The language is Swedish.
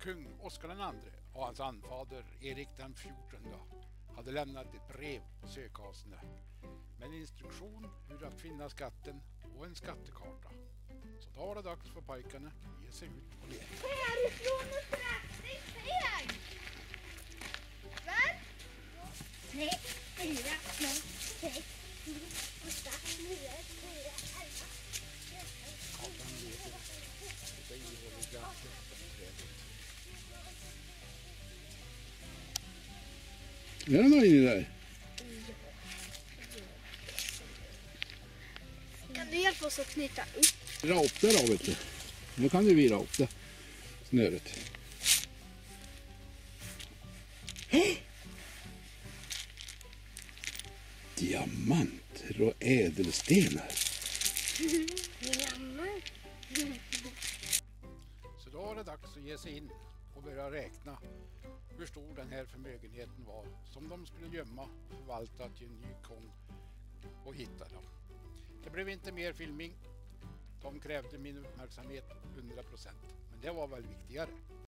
Kung Oscar II och hans anfader Erik den 14 hade lämnat ett brev på sökasene med en instruktion hur att finna skatten och en skattekarta. Så då var det dags för pojkarna att ge sig ut och leka. Härifrån och fräktig steg! Väl? 3, 4, 5, 6, 7, 8, 9, 10, 11. Kartan leder det ihåliga trädet. Är det någon inne där? Kan du hjälpa oss att knyta upp? Vira upp det då, vet du. Nu kan du vira upp det. Snöret. Diamanter och ädelstenar. Så då var det dags att ge sig in och börja räkna hur stor den här förmögenheten var som de skulle gömma och förvalta till en ny kung och hitta dem. Det blev inte mer filming. De krävde min uppmärksamhet 100%, men det var väl viktigare.